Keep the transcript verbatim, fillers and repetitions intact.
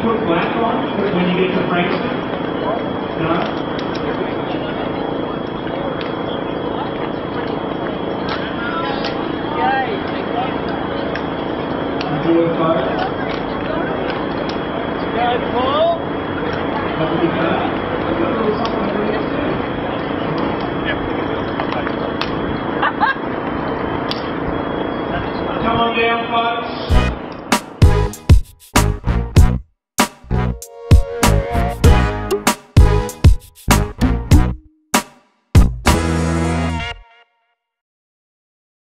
put black on when you get to Frankston? No? Do a photo. Go, Paul. That would be good. We've got a little something over here too. Come on down, folks.